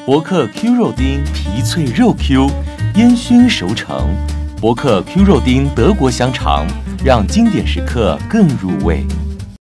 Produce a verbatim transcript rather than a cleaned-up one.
伯克 Q 肉丁皮脆肉 Q， 烟熏熟成。伯克 Q 肉丁德国香肠，让经典时刻更入味。